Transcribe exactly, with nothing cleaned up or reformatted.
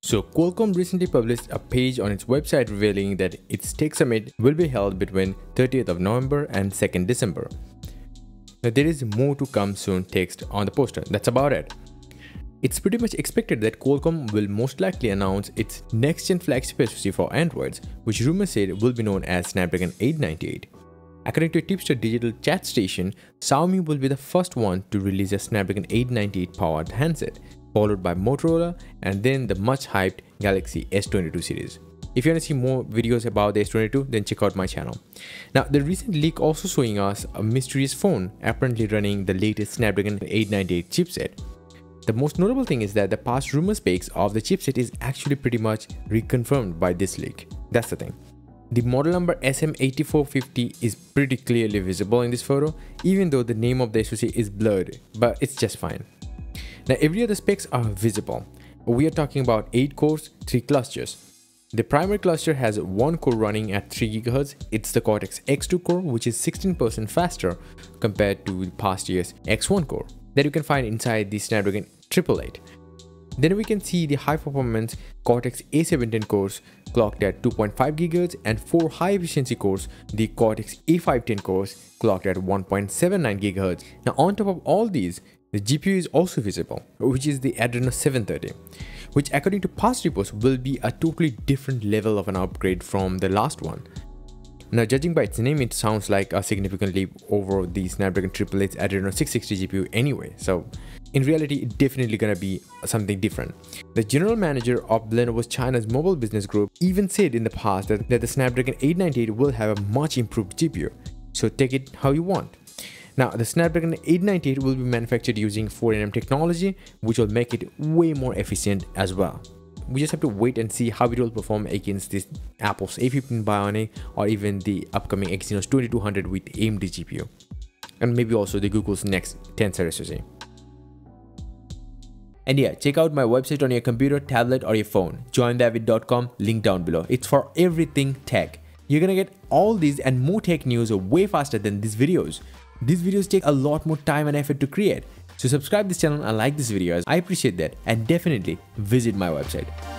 So Qualcomm recently published a page on its website revealing that its Tech Summit will be held between thirtieth of November and second December. Now there is more to come soon text on the poster. That's about it. It's pretty much expected that Qualcomm will most likely announce its next-gen flagship S O C for Androids, which rumors said will be known as Snapdragon eight ninety-eight. According to a Tipster digital chat station, Xiaomi will be the first one to release a Snapdragon eight ninety-eight powered handset, followed by Motorola and then the much-hyped Galaxy S twenty-two series. If you want to see more videos about the S twenty-two, then check out my channel. Now, the recent leak also showing us a mysterious phone apparently running the latest Snapdragon eight ninety-eight chipset. The most notable thing is that the past rumor specs of the chipset is actually pretty much reconfirmed by this leak. That's the thing. The model number S M eight four five zero is pretty clearly visible in this photo, even though the name of the S O C is blurred, but it's just fine. Now, every other specs are visible. We are talking about eight cores, three clusters. The primary cluster has one core running at three gigahertz. It's the Cortex X two core, which is sixteen percent faster compared to the past year's X one core that you can find inside the Snapdragon eight eight eight. Then we can see the high-performance Cortex A seven ten cores clocked at two point five gigahertz and four high-efficiency cores, the Cortex A five ten cores clocked at one point seven nine gigahertz. Now, on top of all these, the G P U is also visible, which is the Adreno seven thirty, which according to past reports will be a totally different level of an upgrade from the last one. Now, judging by its name, it sounds like a significant leap over the Snapdragon eight eight eight's Adreno six sixty G P U anyway, so in reality, it's definitely gonna be something different. The general manager of Lenovo's China's mobile business group even said in the past that, that the Snapdragon eight ninety-eight will have a much improved G P U, so take it how you want. Now, the Snapdragon eight ninety-eight will be manufactured using four nanometer technology, which will make it way more efficient as well. We just have to wait and see how it will perform against this Apple's A fifteen Bionic or even the upcoming Exynos twenty-two hundred with A M D G P U, and maybe also the Google's next Tensor S O C. And yeah, check out my website on your computer, tablet or your phone, join david dot com, link down below. It's for everything tech. You're gonna get all these and more tech news way faster than these videos. These videos take a lot more time and effort to create. So subscribe this channel and like this video, as I appreciate that, and definitely visit my website.